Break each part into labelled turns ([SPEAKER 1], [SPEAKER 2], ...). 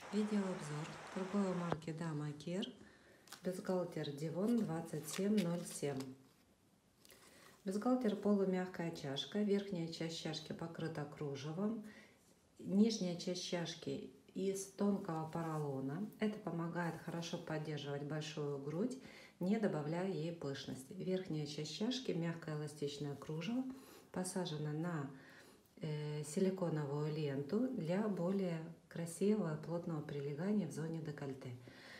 [SPEAKER 1] Видеообзор торговой марки Dama Care, бюстгальтер Devon 2707. Бюстгальтер полумягкая чашка, верхняя часть чашки покрыта кружевом, нижняя часть чашки из тонкого поролона. Это помогает хорошо поддерживать большую грудь, не добавляя ей пышности. Верхняя часть чашки мягкое эластичное кружево, посажено на силиконовую ленту для более красивого и плотного прилегания в зоне декольте.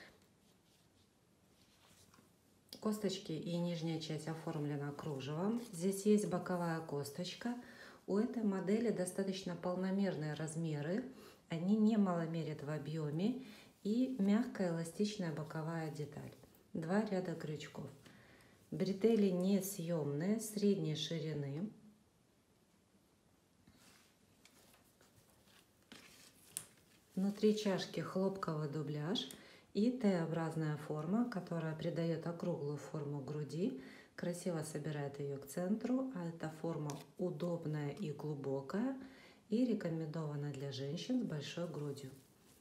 [SPEAKER 1] Косточки и нижняя часть оформлена кружевом. Здесь есть боковая косточка. У этой модели достаточно полномерные размеры. Они не маломерят в объеме и мягкая эластичная боковая деталь. Два ряда крючков. Бретели несъемные, средней ширины. Внутри чашки хлопковый дубляж и Т-образная форма, которая придает округлую форму груди, красиво собирает ее к центру, а эта форма удобная и глубокая и рекомендована для женщин с большой грудью.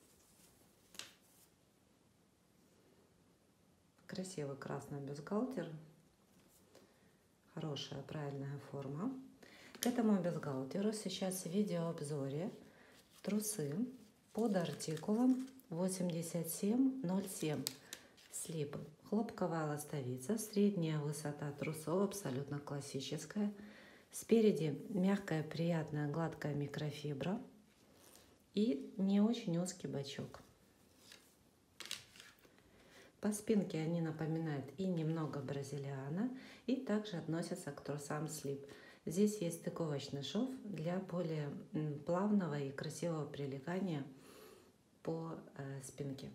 [SPEAKER 1] Красивый красный бюстгальтер, хорошая правильная форма. К этому бюстгальтеру сейчас в видеообзоре трусы под артикулом 8707 слипы. Хлопковая ластовица, средняя высота трусов, абсолютно классическая. Спереди мягкая, приятная, гладкая микрофибра и не очень узкий бочок. По спинке они напоминают и немного бразилиано, и также относятся к трусам слип. Здесь есть стыковочный шов для более плавного и красивого прилегания по спинке.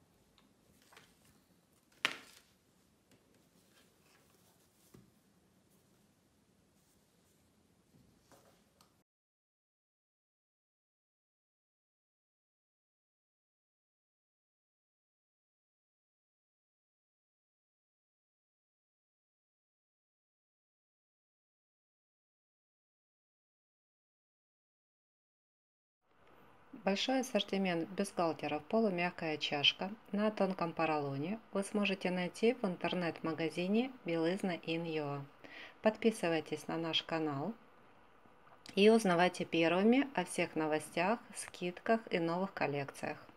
[SPEAKER 1] Большой ассортимент бюстгальтеров полумягкая чашка на тонком поролоне вы сможете найти в интернет-магазине Белизна in.ua. Подписывайтесь на наш канал и узнавайте первыми о всех новостях, скидках и новых коллекциях.